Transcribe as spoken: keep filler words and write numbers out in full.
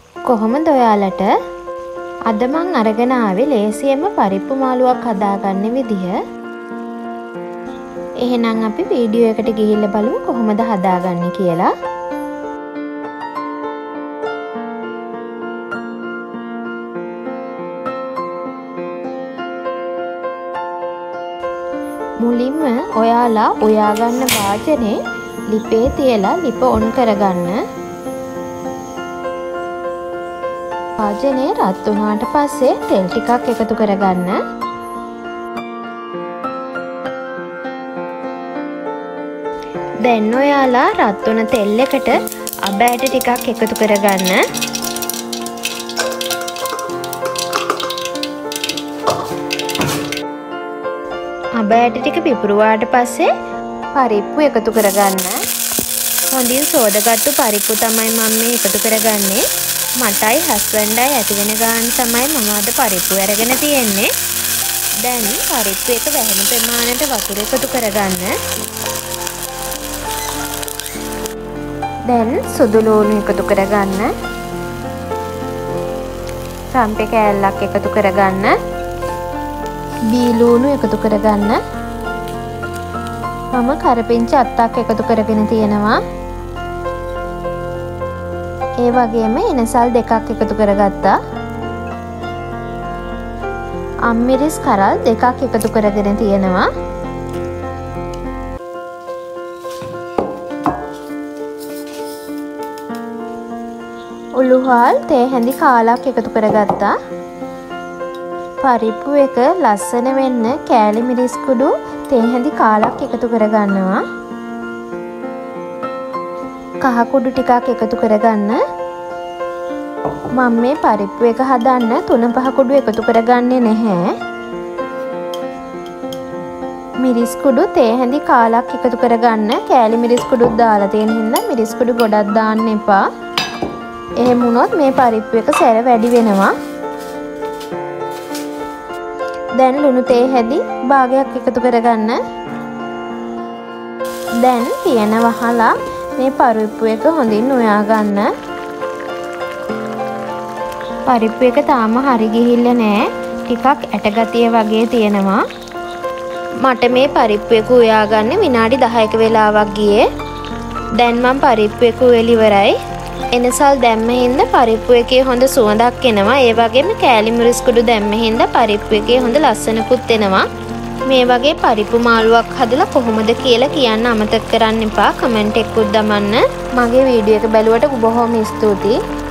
කොහොමද ඔයාලට අද මං අරගෙන ආවේ ලේසියෙන්ම පරිප්පු මාළුවක් හදාගන්න විදිහ. එහෙනම් අපි වීඩියෝ එකට ගිහිල්ලා බලමු කොහොමද හදාගන්නේ කියලා. මුලින්ම ඔයාලා උයා ගන්න වාජනේ ලිපේ තියලා ලිප ඔන් කරගන්න. වාජනේ රත් වුණාට පස්සේ තෙල් ටිකක් එකතු කරගන්න. දැන් ඔයාලා රත් වුණ තෙල් එකට අබ ඇට ටිකක් එකතු කරගන්න. අබ ඇට ටික පිපුරුවාට පස්සේ පරිප්පු එකතු කරගන්න. හොඳින් සෝදාගත්තු පරිප්පු තමයි මම මේ එකතු කරගන්නේ. මටයි හස්බන්ඩයි ඇති වෙන ගාන තමයි මම අද පරිප්පු අරගෙන තියෙන්නේ. දැන් පරිප්පු එක වැහෙන ප්‍රමාණයට වතුර එකතු කරගන්න. දැන් සුදු ලුණු එකතු කරගන්න. රම්පේ කෑල්ලක් එකතු කරගන්න. බී ලුණු එකතු කරගන්න. මම කරපිංච අත්තක් එකතු කරගෙන තියෙනවා. ඒ වගේම එනසල් දෙකක් එකතු කරගත්තා. අම්මිරිස් කරල් දෙකක් එකතු කරගෙන තියෙනවා. උළුහල් තේ හැඳි කාලක් එකතු කරගත්තා. පරිප්පු එක ලස්සන වෙන්න කෑලි මිරිස් කුඩු තේ හැඳි කාලක් එකතු කරගන්නවා. කහ කුඩු ටිකක් එකතු කරගන්න. මම මේ පරිප්පු එක හදන්න තුන පහ කුඩු එකතු කරගන්නේ නැහැ. මිරිස් කුඩු තේ හැඳි කාලක් එකතු කරගන්න. කෑලි මිරිස් කුඩුත් දාලා තියෙන හින්දා මිරිස් කුඩු ගොඩක් දාන්න එපා. එහෙම වුණොත් මේ පරිප්පු එක සැර වැඩි වෙනවා. දැන් ලුණු තේ හැඳි භාගයක් එකතු කරගන්න. දැන් පියන වහලා මේ පරිප්පු එක හොඳින් උයා ගන්න. පරිප්පු එක තාම හරි ගිහිල්ලා නෑ. ටිකක් ඇටගතිය වගේ තියෙනවා. මට මේ පරිප්පු එක උයා ගන්න විනාඩි දහයක වෙලාවක් ගියේ. දැන් මම පරිප්පු එක උයලා ඉවරයි. එනසල් දැම්ම හින්දා පරිප්පු එකේ හොඳ සුවඳක් එනවා. ඒ වගේම කෑලි මිරිස් කුඩු දැම්ම හින්දා පරිප්පු එකේ හොඳ ලස්සනකුත් එනවා. මේ වගේ පරිප්පු මාළුවක් හදලා කොහොමද කියලා කියන්න අමතක කරන්න එපා. කමෙන්ට් එකකුත් දමන්න. මගේ වීඩියෝ එක බැලුවට බොහොම ස්තුතියි.